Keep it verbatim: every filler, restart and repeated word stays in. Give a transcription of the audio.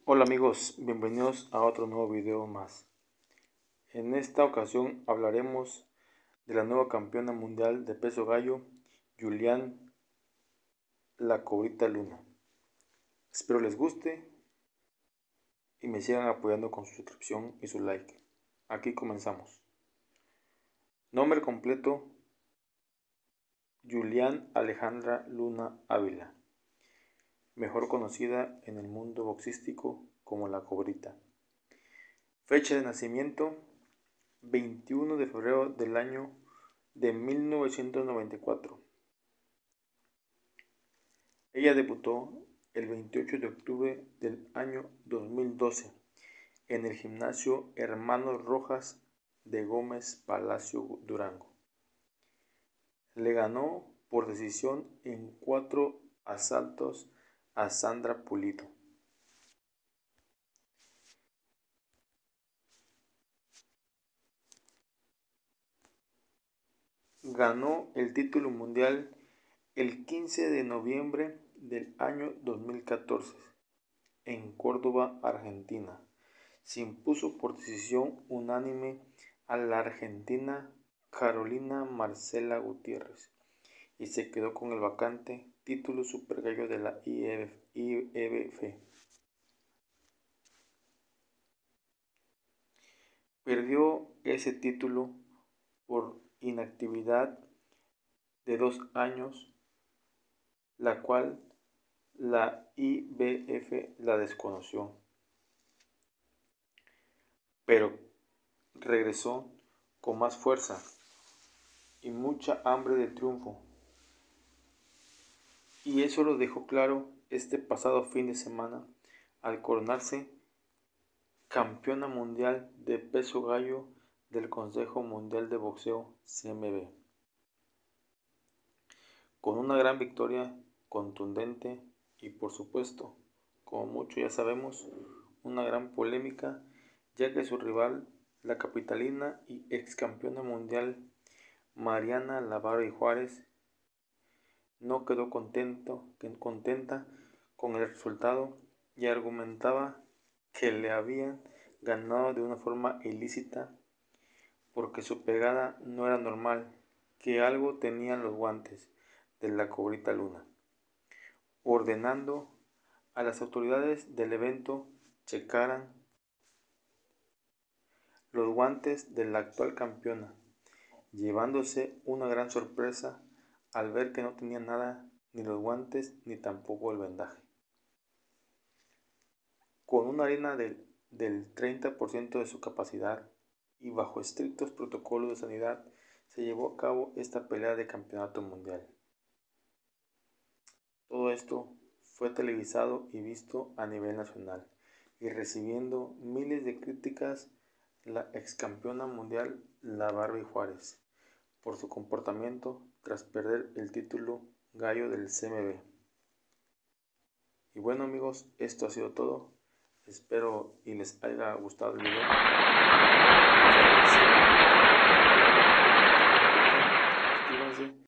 Hola amigos, bienvenidos a otro nuevo video más. En esta ocasión hablaremos de la nueva campeona mundial de peso gallo, Julián La Cobrita Luna. Espero les guste y me sigan apoyando con su suscripción y su like. Aquí comenzamos. Nombre completo: Julián Alejandra Luna Ávila, mejor conocida en el mundo boxístico como La Cobrita. Fecha de nacimiento: veintiuno de febrero del año de mil novecientos noventa y cuatro. Ella debutó el veintiocho de octubre del año dos mil doce en el gimnasio Hermanos Rojas de Gómez Palacio, Durango. Le ganó por decisión en cuatro asaltos a Sandra Pulido. Ganó el título mundial el quince de noviembre del año dos mil catorce en Córdoba, Argentina. Se impuso por decisión unánime a la argentina Carolina Marcela Gutiérrez y se quedó con el vacante título super gallo de la I B F. Perdió ese título por inactividad de dos años, la cual la I B F la desconoció, pero regresó con más fuerza y mucha hambre de triunfo, y eso lo dejó claro este pasado fin de semana al coronarse campeona mundial de peso gallo del Consejo Mundial de Boxeo C M B, con una gran victoria contundente y, por supuesto, como muchos ya sabemos, una gran polémica, ya que su rival, la capitalina y ex campeona mundial Mariana La Barbie Juárez, no quedó contento, contenta con el resultado y argumentaba que le habían ganado de una forma ilícita porque su pegada no era normal, que algo tenían los guantes de La Cobrita Luna, ordenando a las autoridades del evento checaran los guantes de la actual campeona, llevándose una gran sorpresa al ver que no tenía nada, ni los guantes ni tampoco el vendaje. Con una arena del, del treinta por ciento de su capacidad y bajo estrictos protocolos de sanidad, se llevó a cabo esta pelea de campeonato mundial. Todo esto fue televisado y visto a nivel nacional, y recibiendo miles de críticas la ex campeona mundial La Barbie Juárez por su comportamiento tras perder el título gallo del C M B. Y bueno amigos, esto ha sido todo. Espero y les haya gustado el video. Suscríbanse